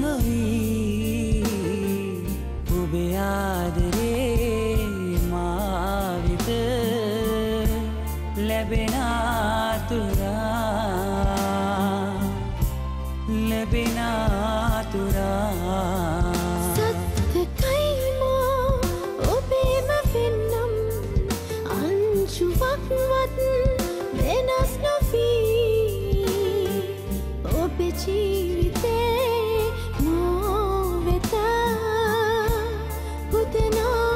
නොවි ඔබේ ආදරේ මා වෙත ලැබෙන ආතුරා සත්‍යකයිමෝ ඔබේම වෙන්නම් අංශුවක්වත් වෙනස් නොවී ඔබේ ජීවිතේ මෝ වෙත පුතන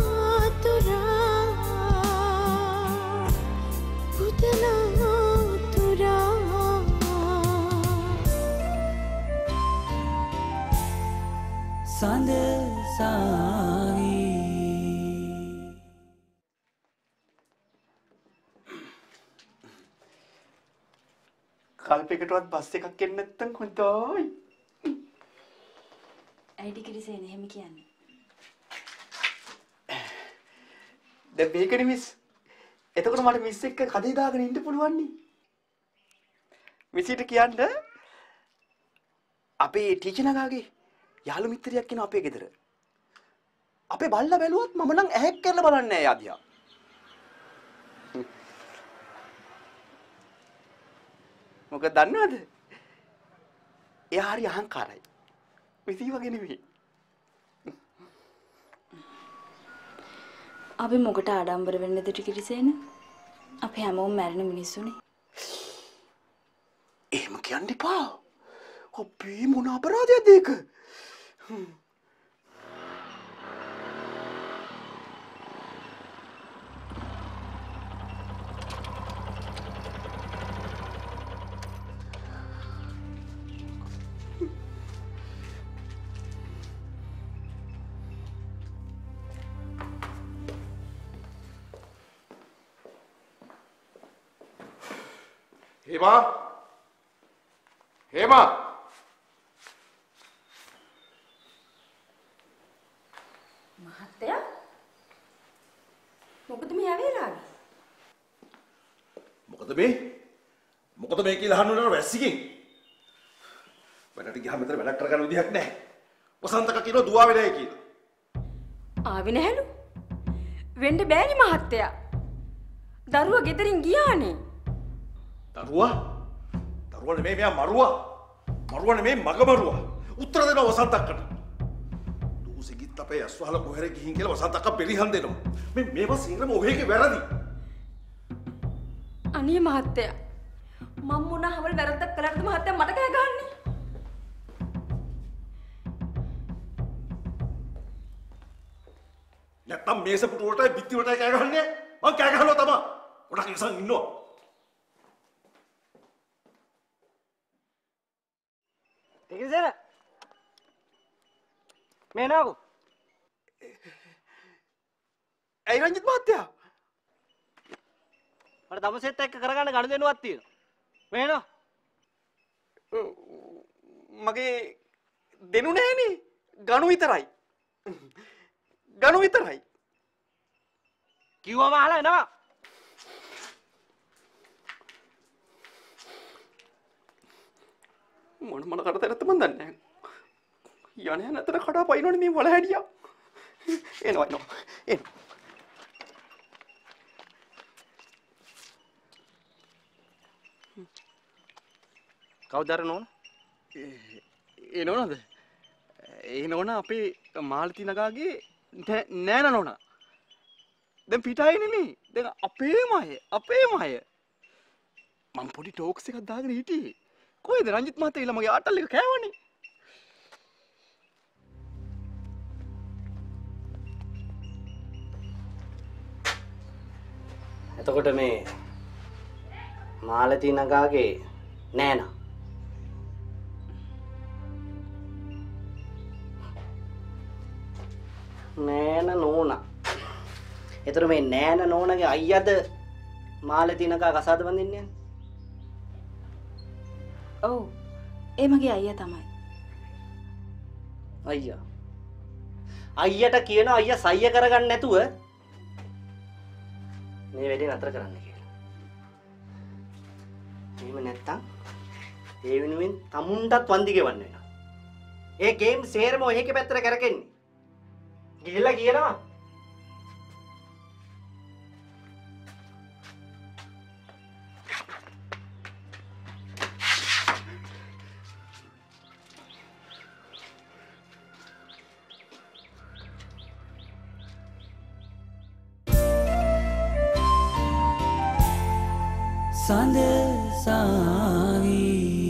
Sadasawi කල්පයකටවත් බස් එකක් එන්න නැත්තම් හොඳයි. ඇයිද කිරිසේන එහෙම කියන්නේ? දැන් මේකනේ මිස්. එතකොට මට මිස් එක්ක කඩේ දාගෙන ඉන්න පුළුවන් නේ. මිසිට කියන්න අපේ ටීචර් නගාගේ යාළු මිත්‍රයෙක් කෙනා අපේ ගෙදර. අපේ බල්ලා බැලුවොත් මම නම් ඇහැක් කරලා බලන්නේ නැහැ යාදියා. මොකද දන්නවද? එයා හරි අහංකාරයි. මිසි වගේ නෙවෙයි. අපි මොකට ආඩම්බර වෙන්නද ටිකිරිසේන? අපි හැමෝම මැරෙන මිනිස්සුනේ. එහෙම කියන්න එපා. අපේ මොන අපරාධයක්ද ඒක? Hema! මහත්තයා මොකද මේ ඇවිල්ලානේ? මොකද මේ කියලා අහන්න වැස්සිකින්. වැඩට ගියාම මෙතන වැඩක් කරගන්න විදිහක් නැහැ. වසන්තක කියනවා දුවාවේ නැහැ කියලා. ආවේ නැහැලු. වෙන්න බෑනේ මහත්තයා. දරුවා ගෙදරින් ගියානේ. දරුවා නෙමෙයි මෙයා මරුවා. මරුවා නෙමෙයි මග මරුවා. උත්තර දෙනවා වසන්තක්කට. දූසිගිත් අපේ අස්වහල කොහෙර ගිහින් කියලා වසන්තක්ක බෙරිහන් දෙනවා. මේවා සිංහලම ඔහෙගේ වැරදි. අනේ මහත්තයා මම මොනවල් වැරද්දක් කළාද මහත්තයා මට කෑ ගහන්නේ? නැත්තම් මේස පුටු වලටයි බිත්ති වලටයි කෑ ගහන්නේ. මං කෑ ගහනවා තමයි. ගොඩක් ඉස්සන් ඉන්නවා. ටිකිරිසේන මේ නාකෝ. ඇයි රංජිත් මහත්තයා? මට දමසෙත් එක්ක කරගන්න ගනුදෙනුවක් තියෙනවා. මේ නෝ. මගේ දෙනු නැහැනේ. ගණු විතරයි. කිව්වම අහලා එනවා. මොන කරදරයක්ද මන් දන්නේ නැහැ. යන්නේ නැතර කඩා පයින්නෝනේ මේ වල හැඩියා. එනවා. කවුද අර නෝන? ඒ නෝනද? ඒ නෝන අපේ මාලති නගාගේ නෑන නෝන. දැන් පිටායේ නෙමෙයි. දැන් අපේම අය. මම පොඩි ටෝක්ස් එකක් දාගෙන හිටියේ. කොහෙද රංජිත් මහත්තයා ඊළ මගේ ආටල් එක කෑවනේ. එතකොට මේ මාලති නගාගේ නෑනා. නෑන නෝනා. එතකොට මේ නෑන නෝනගේ අයියාද මාලති නගා කසාද බඳින්නේ? ඔව්. ඒ මගේ අයියා තමයි. අයියා. අයියට කියනවා අයියා සයිය කරගන්න නැතුව මේ වැඩේ නතර කරන්න කියලා. එහෙම නැත්තම් ඒ වෙනුවෙන් තමුන්ටත් වන්දි ගෙවන්න වෙනවා. ඒ ගේම් සේරම ඔයක පැත්තට කරකෙන්නේ. ගිහිල්ලා කියනවා. Sadasawi